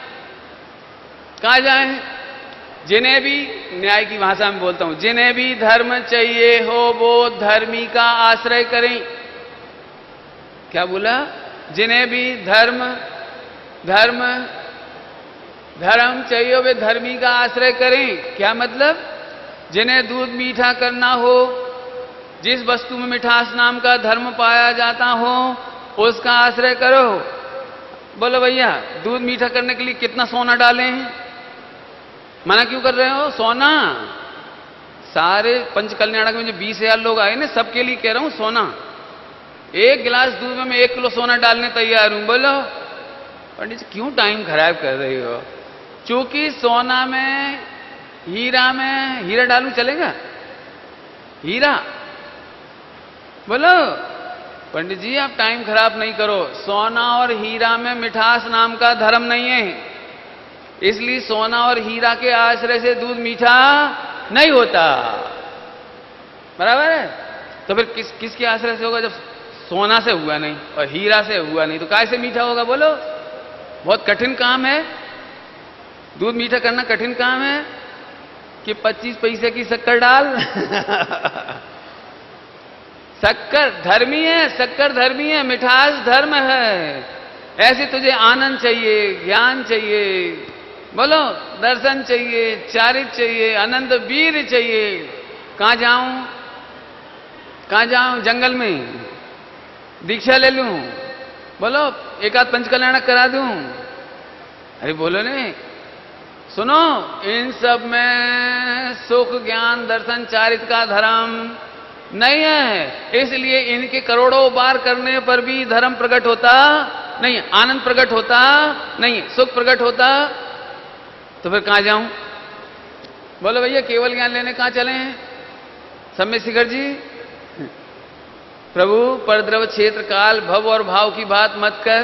कहां जाएं? जिन्हें भी, न्याय की भाषा में बोलता हूं, जिन्हें भी धर्म चाहिए हो वो धर्मी का आश्रय करें। क्या बोला? जिन्हें भी धर्म धर्म धर्म चाहिए वे धर्मी का आश्रय करें। क्या मतलब? जिन्हें दूध मीठा करना हो, जिस वस्तु में मिठास नाम का धर्म पाया जाता हो, उसका आश्रय करो। बोलो भैया, दूध मीठा करने के लिए कितना सोना डालें? मना क्यों कर रहे हो? सोना सारे पंचकल्याणक में जो बीस हजार लोग आए ना, सबके लिए कह रहा हूं सोना। एक गिलास दूध में मैं एक किलो सोना डालने तैयार हूं। बोलो पंडित जी क्यों टाइम खराब कर रही हो? चूंकि सोना में, हीरा में, हीरा डालूं चलेगा? हीरा बोलो पंडित जी आप टाइम खराब नहीं करो। सोना और हीरा में मिठास नाम का धर्म नहीं है, इसलिए सोना और हीरा के आश्रय से दूध मीठा नहीं होता। बराबर है? तो फिर किस किसके आश्रय से होगा? जब सोना से हुआ नहीं और हीरा से हुआ नहीं तो काय से मीठा होगा? बोलो बहुत कठिन काम है। दूध मीठा करना कठिन काम है कि पच्चीस पैसे की शक्कर डाल। शक्कर धर्मी है, शक्कर धर्मी है, मिठास धर्म है। ऐसे तुझे आनंद चाहिए, ज्ञान चाहिए, बोलो दर्शन चाहिए, चारित्र चाहिए, आनंद वीर चाहिए। कहां जाऊं? कहां जाऊं? जंगल में दीक्षा ले लूं? बोलो एक आध पंचकल्याणक करा दूं? अरे बोलो नहीं, सुनो, इन सब में सुख, ज्ञान, दर्शन, चारित्र का धर्म नहीं है। इसलिए इनके करोड़ों बार करने पर भी धर्म प्रकट होता नहीं, आनंद प्रकट होता नहीं, सुख प्रकट होता। तो फिर कहां जाऊं? बोलो भैया केवल ज्ञान लेने कहां चले हैं? सम्य शिखर जी, प्रभु परद्रव्य क्षेत्र काल भव और भाव की बात मत कर।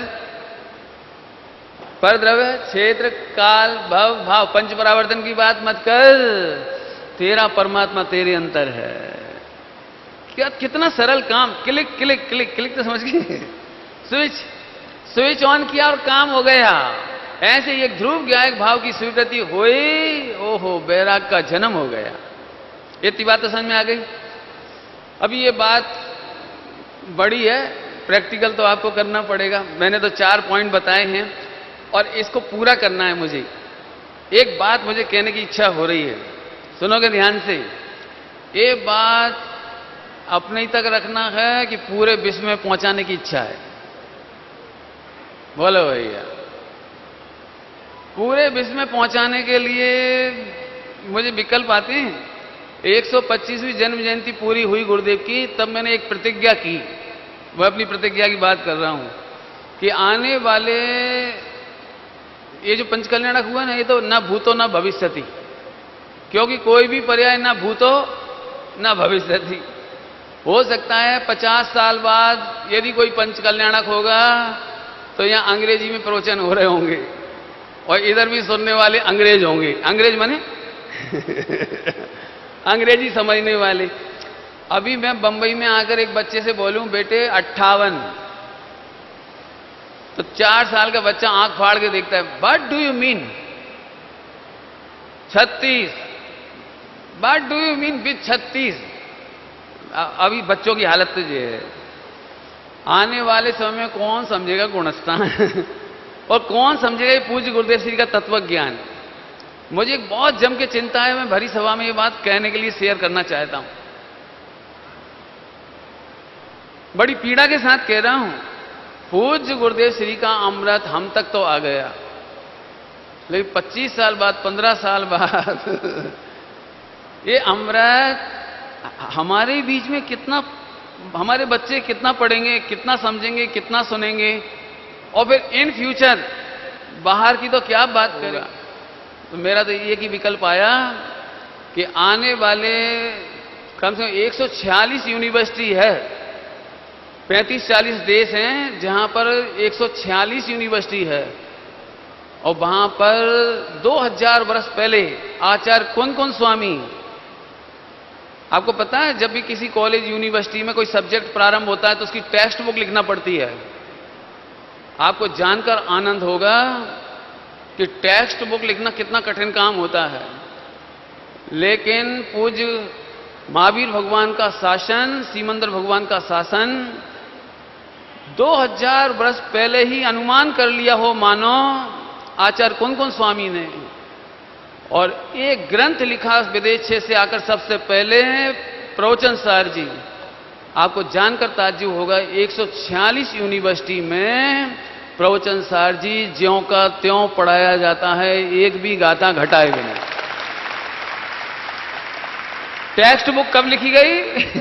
परद्रव्य क्षेत्र काल भव भाव पंच परावर्तन की बात मत कर। तेरा परमात्मा तेरे अंतर है। क्या कितना सरल काम, क्लिक क्लिक क्लिक क्लिक तो समझ गए? स्विच स्विच ऑन किया और काम हो गया। ऐसे एक ध्रुव ज्ञायक भाव की स्वीकृति हुई, ओहो बैराग का जन्म हो गया। इतनी बात तो समझ में आ गई। अभी ये बात बड़ी है, प्रैक्टिकल तो आपको करना पड़ेगा। मैंने तो चार पॉइंट बताए हैं और इसको पूरा करना है मुझे। एक बात मुझे कहने की इच्छा हो रही है, सुनोगे ध्यान से। ये बात अपने ही तक रखना है कि पूरे विश्व में पहुंचाने की इच्छा है? बोलो भैया। पूरे विश्व में पहुंचाने के लिए मुझे विकल्प आते हैं। एक सौ पच्चीसवीं जन्म जयंती पूरी हुई गुरुदेव की, तब मैंने एक प्रतिज्ञा की। वह अपनी प्रतिज्ञा की बात कर रहा हूं कि आने वाले ये जो पंचकल्याणक हुआ ना, ये तो ना भूतो ना भविष्यति, क्योंकि कोई भी पर्याय ना भूतो ना भविष्यति। हो सकता है पचास साल बाद यदि कोई पंचकल्याणक होगा तो यहां अंग्रेजी में प्रवचन हो रहे होंगे और इधर भी सुनने वाले अंग्रेज होंगे। अंग्रेज माने अंग्रेजी समझने वाले। अभी मैं बंबई में आकर एक बच्चे से बोलूं बेटे अट्ठावन, तो चार साल का बच्चा आंख फाड़ के देखता है, व्हाट डू यू मीन? छत्तीस, what do you mean with छत्तीस? अभी बच्चों की हालत तो ये है। आने वाले समय में कौन समझेगा गुणस्थान और कौन समझेगा ये पूज्य गुरुदेव श्री का तत्व ज्ञान? मुझे एक बहुत जम के चिंता है। मैं भरी सभा में ये बात कहने के लिए शेयर करना चाहता हूं, बड़ी पीड़ा के साथ कह रहा हूं। पूज्य गुरुदेव श्री का अमृत हम तक तो आ गया, लेकिन पच्चीस साल बाद, पंद्रह साल बाद ये अमृत हमारे बीच में कितना, हमारे बच्चे कितना पढ़ेंगे, कितना समझेंगे, कितना सुनेंगे, और फिर इन फ्यूचर बाहर की तो क्या बात करें। तो मेरा तो ये कि विकल्प आया कि आने वाले कम से कम एक सौ छियालीस यूनिवर्सिटी है, पैंतीस चालीस देश हैं जहां पर एक सौ छियालीस यूनिवर्सिटी है, और वहां पर दो हज़ार वर्ष पहले आचार्य कौन कौन स्वामी, आपको पता है जब भी किसी कॉलेज यूनिवर्सिटी में कोई सब्जेक्ट प्रारंभ होता है तो उसकी टेक्स्ट बुक लिखना पड़ती है। आपको जानकर आनंद होगा कि टेक्स्ट बुक लिखना कितना कठिन काम होता है, लेकिन पूज्य महावीर भगवान का शासन, सीमंदर भगवान का शासन दो हज़ार वर्ष पहले ही अनुमान कर लिया हो, मानो आचार्य कौन कौन स्वामी ने और एक ग्रंथ लिखा विदेश से आकर सबसे पहले प्रवचन सार जी। आपको जानकर ताज्जुब होगा, एक सौ छियालीस यूनिवर्सिटी में प्रवचन सार जी ज्यों का त्यों पढ़ाया जाता है, एक भी गाथा घटाए बिना। टेक्स्ट बुक कब लिखी गई?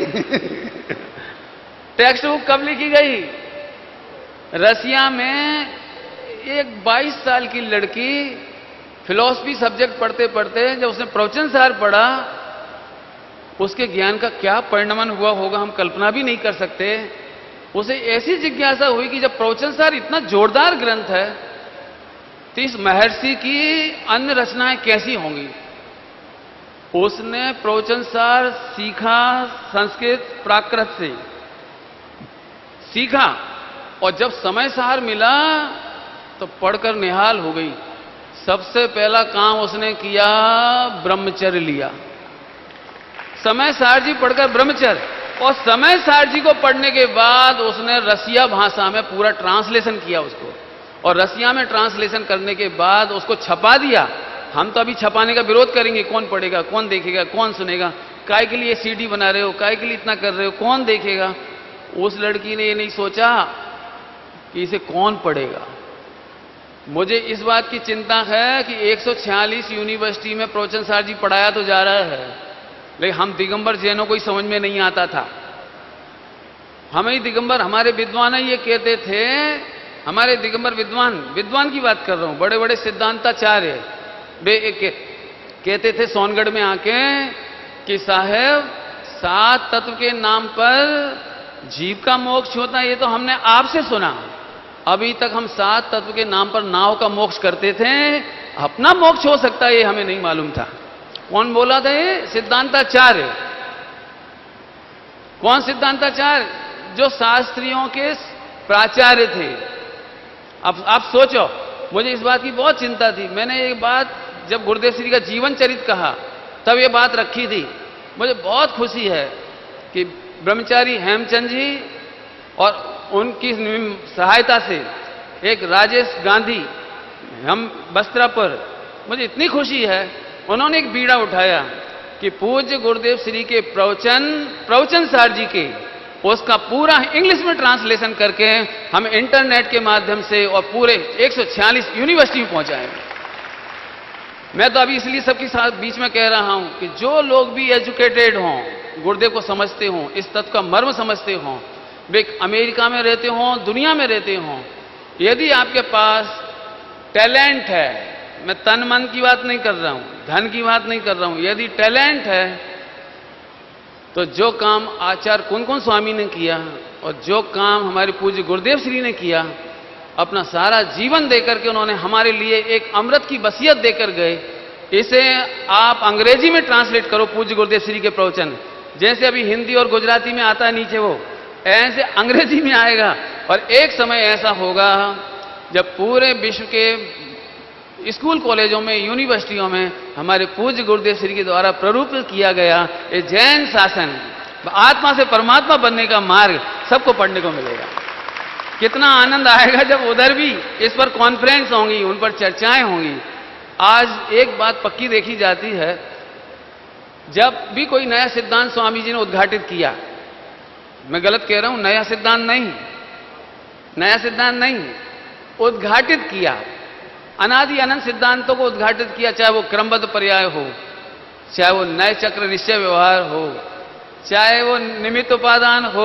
टेक्स्ट बुक कब लिखी गई? रसिया में एक बाईस साल की लड़की फिलॉसफी सब्जेक्ट पढ़ते पढ़ते जब उसने प्रवचन सार पढ़ा, उसके ज्ञान का क्या परिणमन हुआ होगा हम कल्पना भी नहीं कर सकते। उसे ऐसी जिज्ञासा हुई कि जब प्रवचन सार इतना जोरदार ग्रंथ है तो इस महर्षि की अन्य रचनाएं कैसी होंगी। उसने प्रवचन सार सीखा, संस्कृत प्राकृत से सीखा, और जब समय सार मिला तो पढ़कर निहाल हो गई। सबसे पहला काम उसने किया, ब्रह्मचर्य लिया। समय सार जी पढ़कर ब्रह्मचर्य, और समय सार जी को पढ़ने के बाद उसने रसिया भाषा में पूरा ट्रांसलेशन किया उसको, और रसिया में ट्रांसलेशन करने के बाद उसको छपा दिया। हम तो अभी छपाने का विरोध करेंगे, कौन पढ़ेगा, कौन देखेगा, कौन सुनेगा, काय के लिए सीडी बना रहे हो, काय के लिए इतना कर रहे हो, कौन देखेगा। उस लड़की ने ये नहीं सोचा कि इसे कौन पढ़ेगा। मुझे इस बात की चिंता है कि एक सौ छियालीस यूनिवर्सिटी में प्रवचन सार जी पढ़ाया तो जा रहा है, लेकिन हम दिगंबर जैनों को ही समझ में नहीं आता था। हमें दिगंबर, हमारे विद्वान ये कहते थे, हमारे दिगंबर विद्वान विद्वान की बात कर रहा हूं, बड़े बड़े सिद्धांताचार्य वे एक कहते थे सोनगढ़ में आके कि साहब सात तत्व के नाम पर जीव का मोक्ष होता है, ये तो हमने आपसे सुना। अभी तक हम सात तत्व के नाम पर नाव का मोक्ष करते थे, अपना मोक्ष हो सकता है ये हमें नहीं मालूम था। कौन बोला था ये? सिद्धांताचार्य। कौन सिद्धांताचार्य? जो शास्त्रियों के प्राचार्य थे। अब आप सोचो, मुझे इस बात की बहुत चिंता थी। मैंने एक बात जब गुरुदेव श्री का जीवन चरित कहा तब ये बात रखी थी। मुझे बहुत खुशी है कि ब्रह्मचारी हेमचंद जी और उनकी सहायता से एक राजेश गांधी, हम बस्त्रापुर, मुझे इतनी खुशी है, उन्होंने एक बीड़ा उठाया कि पूज्य गुरुदेव श्री के प्रवचन प्रवचन सार जी के उसका पूरा इंग्लिश में ट्रांसलेशन करके हम इंटरनेट के माध्यम से और पूरे एक सौ छियालीस यूनिवर्सिटी में पहुंचाएंगे। मैं तो अभी इसलिए सबके साथ बीच में कह रहा हूं कि जो लोग भी एजुकेटेड हों, गुरुदेव को समझते हों, इस तत्व का मर्म समझते हों, वे अमेरिका में रहते हों, दुनिया में रहते हों, यदि आपके पास टैलेंट है, मैं तन मन की बात नहीं कर रहा हूं, धन की बात नहीं कर रहा हूं, यदि टैलेंट है तो जो काम आचार्य कुन कुन स्वामी ने किया और जो काम हमारे पूज्य गुरुदेव श्री ने किया, अपना सारा जीवन देकर के उन्होंने हमारे लिए एक अमृत की वसीयत देकर गए। इसे आप अंग्रेजी में ट्रांसलेट करो, पूज्य गुरुदेव श्री के प्रवचन, जैसे अभी हिंदी और गुजराती में आता है नीचे, वो ऐसे अंग्रेजी में आएगा। और एक समय ऐसा होगा जब पूरे विश्व के स्कूल कॉलेजों में, यूनिवर्सिटियों में हमारे पूज्य गुरुदेव श्री के द्वारा प्ररूपित किया गया ये जैन शासन, आत्मा से परमात्मा बनने का मार्ग सबको पढ़ने को मिलेगा। कितना आनंद आएगा जब उधर भी इस पर कॉन्फ्रेंस होंगी, उन पर चर्चाएं होंगी। आज एक बात पक्की देखी जाती है, जब भी कोई नया सिद्धांत स्वामी जी ने उद्घाटित किया, मैं गलत कह रहा हूं, नया सिद्धांत नहीं, नया सिद्धांत नहीं, उद्घाटित किया, अनादि अनंत सिद्धांतों को उद्घाटित किया, चाहे वो क्रमबद्ध पर्याय हो, चाहे वो नए चक्र निश्चय व्यवहार हो, चाहे वो निमित्त उपादान हो,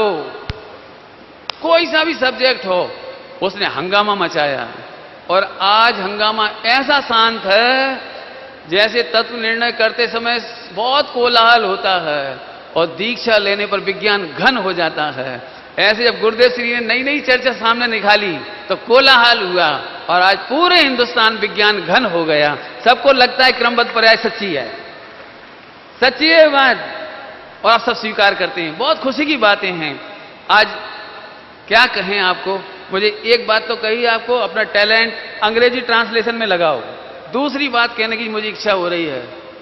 कोई सा भी सब्जेक्ट हो, उसने हंगामा मचाया। और आज हंगामा ऐसा शांत है जैसे तत्व निर्णय करते समय बहुत कोलाहल होता है और दीक्षा लेने पर विज्ञान घन हो जाता है। ऐसे जब गुरुदेव श्री ने नई नई चर्चा सामने निकाली तो कोलाहल हुआ और आज पूरे हिंदुस्तान विज्ञान घन हो गया। सबको लगता है क्रमबद्ध पर्याय सच्ची है, सच्ची है बात, और आप सब स्वीकार करते हैं। बहुत खुशी की बातें हैं। आज क्या कहें आपको, मुझे एक बात तो कही आपको, अपना टैलेंट अंग्रेजी ट्रांसलेशन में लगाओ। दूसरी बात कहने की मुझे इच्छा हो रही है,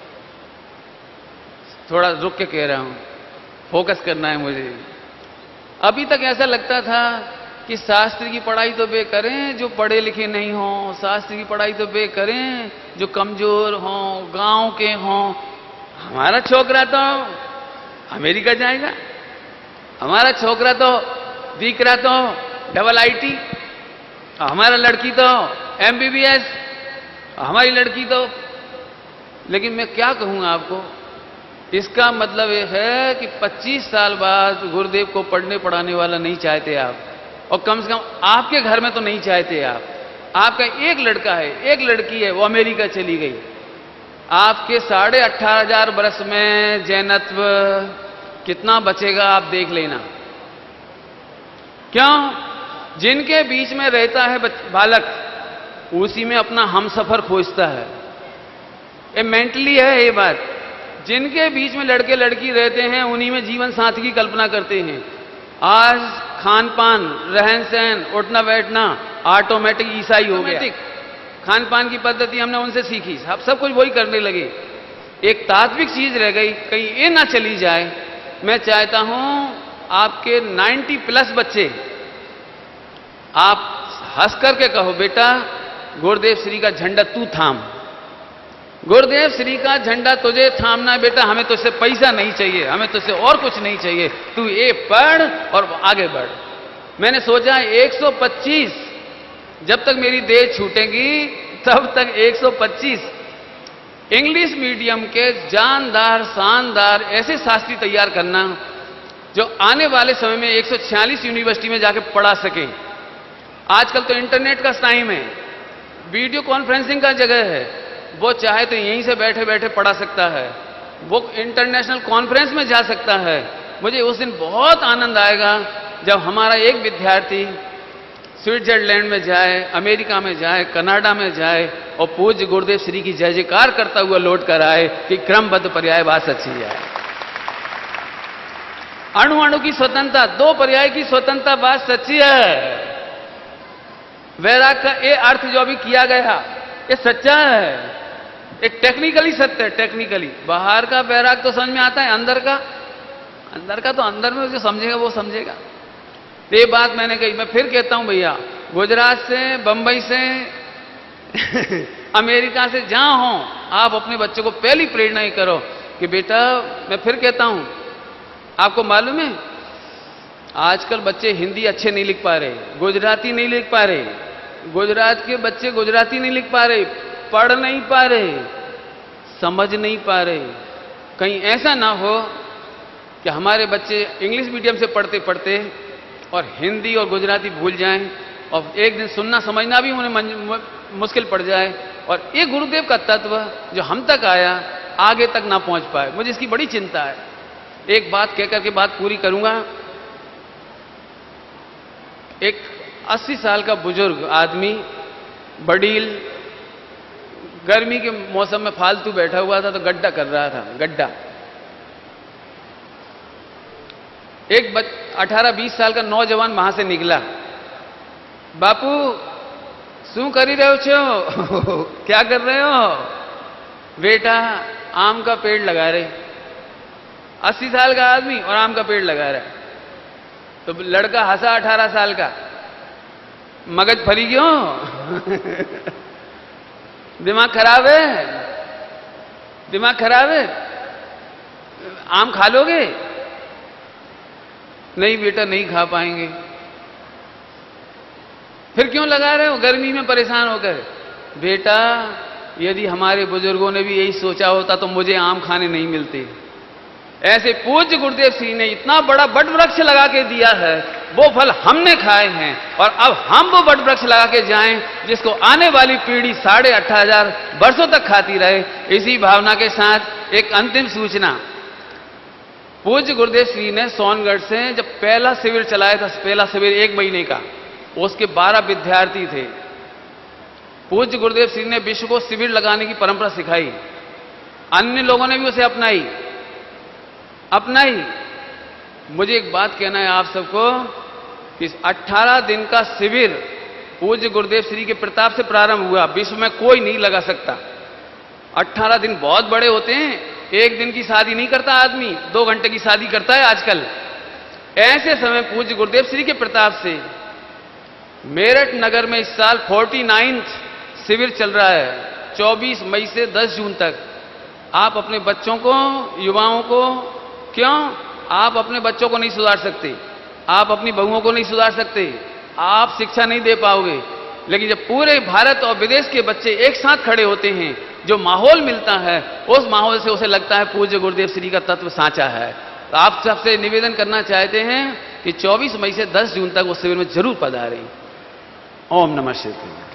थोड़ा रुक के कह रहा हूं, फोकस करना है मुझे। अभी तक ऐसा लगता था कि शास्त्र की पढ़ाई तो वे करें जो पढ़े लिखे नहीं हों, शास्त्र की पढ़ाई तो वे करें जो कमजोर हों, गांव के हों। हमारा छोकरा तो अमेरिका जाएगा, हमारा छोकरा तो दीकरा तो डबल आईटी, हमारा लड़की तो एमबीबीएस, हमारी लड़की तो। लेकिन मैं क्या कहूंगा आपको, इसका मतलब ये है कि पच्चीस साल बाद गुरुदेव को पढ़ने पढ़ाने वाला नहीं चाहते आप, और कम से कम आपके घर में तो नहीं चाहते आप। आपका एक लड़का है, एक लड़की है, वो अमेरिका चली गई। आपके साढ़े अठारह हजार वर्ष में जैनत्व कितना बचेगा आप देख लेना। क्यों? जिनके बीच में रहता है बालक, उसी में अपना हमसफर खोजता है। ये मेंटली है ये बात। जिनके बीच में लड़के लड़की रहते हैं, उन्हीं में जीवन साथी की कल्पना करते हैं। आज खान पान, रहन सहन, उठना बैठना ऑटोमेटिक ईसाई हो गया। खान पान की पद्धति हमने उनसे सीखी, सब सब कुछ वही करने लगे। एक तात्विक चीज रह गई, कहीं ये ना चली जाए। मैं चाहता हूं आपके नब्बे प्लस बच्चे, आप हंस करके कहो, बेटा गुरुदेव श्री का झंडा तू थाम, गुरुदेव श्री का झंडा तुझे थामना है बेटा। हमें तुझसे पैसा नहीं चाहिए, हमें तुझसे और कुछ नहीं चाहिए, तू ये पढ़ और आगे बढ़। मैंने सोचा एक सौ पच्चीस, जब तक मेरी देह छूटेगी तब तक एक सौ पच्चीस इंग्लिश मीडियम के जानदार शानदार ऐसे शास्त्री तैयार करना जो आने वाले समय में एक सौ छियालीस यूनिवर्सिटी में जाके पढ़ा सके। आजकल तो इंटरनेट का टाइम है, वीडियो कॉन्फ्रेंसिंग का जगह है, वो चाहे तो यहीं से बैठे बैठे पढ़ा सकता है, वो इंटरनेशनल कॉन्फ्रेंस में जा सकता है। मुझे उस दिन बहुत आनंद आएगा जब हमारा एक विद्यार्थी स्विट्जरलैंड में जाए, अमेरिका में जाए, कनाडा में जाए और पूज्य गुरुदेव श्री की जय जयकार करता हुआ लौट कर आए कि क्रमबद्ध पर्याय बात सच्ची है। अणु अणु की स्वतंत्रता, दो पर्याय की स्वतंत्रता बात सच्ची है। वैराग का ये अर्थ जो अभी किया गया ये सच्चा है, एक टेक्निकली सत्य है। टेक्निकली बाहर का वैराग तो समझ में आता है, अंदर का अंदर का तो अंदर में जो समझेगा वो समझेगा। ये बात मैंने कही, मैं फिर कहता हूं भैया, गुजरात से, बंबई से अमेरिका से जहां हो, आप अपने बच्चों को पहली प्रेरणा ही करो कि बेटा, मैं फिर कहता हूं, आपको मालूम है आजकल बच्चे हिंदी अच्छे नहीं लिख पा रहे, गुजराती नहीं लिख पा रहे, गुजरात के बच्चे गुजराती नहीं लिख पा रहे, पढ़ नहीं पा रहे, समझ नहीं पा रहे। कहीं ऐसा ना हो कि हमारे बच्चे इंग्लिश मीडियम से पढ़ते पढ़ते और हिंदी और गुजराती भूल जाएं और एक दिन सुनना समझना भी उन्हें मुश्किल पड़ जाए, और ये गुरुदेव का तत्व जो हम तक आया आगे तक ना पहुंच पाए। मुझे इसकी बड़ी चिंता है। एक बात कहकर के बात पूरी करूंगा। एक अस्सी साल का बुजुर्ग आदमी, बड़ील, गर्मी के मौसम में फालतू बैठा हुआ था तो गड्ढा कर रहा था, गड्ढा। एक अठारह बीस साल का नौजवान वहां से निकला, बापू शू करी रहे हो? क्या कर रहे हो? बेटा आम का पेड़ लगा रहे। अस्सी साल का आदमी और आम का पेड़ लगा रहा है। तो लड़का हंसा, अठारह साल का, मगज फरी क्यों? दिमाग खराब है, दिमाग खराब है, आम खा लोगे? नहीं बेटा नहीं खा पाएंगे। फिर क्यों लगा रहे हो गर्मी में परेशान होकर? बेटा यदि हमारे बुजुर्गों ने भी यही सोचा होता तो मुझे आम खाने नहीं मिलते। ऐसे पूज्य गुरुदेव श्री ने इतना बड़ा बट वृक्ष लगा के दिया है, वो फल हमने खाए हैं, और अब हम वो बट वृक्ष लगा के जाएं जिसको आने वाली पीढ़ी साढ़े अठारह हजार वर्षों तक खाती रहे। इसी भावना के साथ एक अंतिम सूचना। पूज्य गुरुदेव श्री ने सोनगढ़ से जब पहला शिविर चलाया था, पहला शिविर एक महीने का, उसके बारह विद्यार्थी थे। पूज्य गुरुदेव श्री ने विश्व को शिविर लगाने की परंपरा सिखाई, अन्य लोगों ने भी उसे अपनाई अपनाई मुझे एक बात कहना है आप सबको कि अठारह दिन का शिविर पूज्य गुरुदेव श्री के प्रताप से प्रारंभ हुआ, विश्व में कोई नहीं लगा सकता। अठारह दिन बहुत बड़े होते हैं, एक दिन की शादी नहीं करता आदमी, दो घंटे की शादी करता है आजकल। ऐसे समय पूज्य गुरुदेव श्री के प्रताप से मेरठ नगर में इस साल उनचासवां शिविर चल रहा है, चौबीस मई से दस जून तक। आप अपने बच्चों को, युवाओं को, क्यों आप अपने बच्चों को नहीं सुधार सकते, आप अपनी बहुओं को नहीं सुधार सकते, आप शिक्षा नहीं दे पाओगे, लेकिन जब पूरे भारत और विदेश के बच्चे एक साथ खड़े होते हैं, जो माहौल मिलता है, उस माहौल से उसे लगता है पूज्य गुरुदेव श्री का तत्व साचा है। तो आप सबसे निवेदन करना चाहते हैं कि चौबीस मई से दस जून तक उस शिविर में जरूर पधारें। ओम नमः शिवाय।